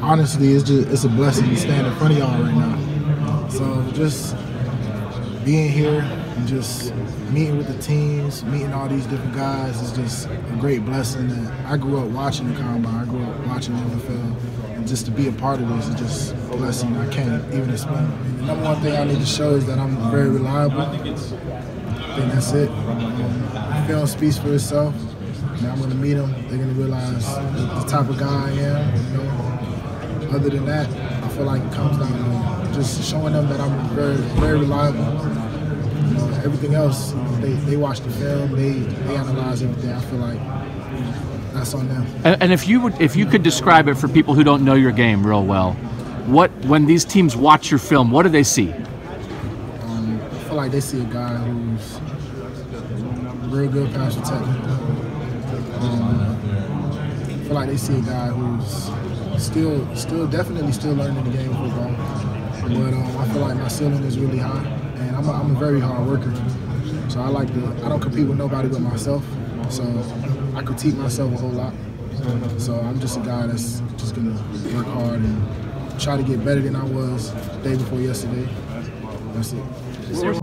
honestly, it's a blessing to stand in front of y'all right now. So just being here and just meeting with the teams, meeting all these different guys is just a great blessing. And I grew up watching the Combine. I grew up watching the NFL. And just to be a part of this is just a blessing I can't even explain. And the number one thing I need to show is that I'm very reliable. I think that's it. The film speaks for itself. And I'm going to meet them. They're going to realize the type of guy I am. Other than that, I feel like it comes down to just showing them that I'm very, very reliable. Everything else, they watch the film, they analyze everything. I feel like that's on them. And if you could describe it for people who don't know your game real well, when these teams watch your film, what do they see? I feel like they see a guy who's real good pass protecting. I feel like they see a guy who's still definitely still learning the game of football. But I feel like my ceiling is really high, and I'm a very hard worker. So I don't compete with nobody but myself. So I critique myself a whole lot. So I'm just a guy that's just gonna work hard and try to get better than I was the day before yesterday. That's it.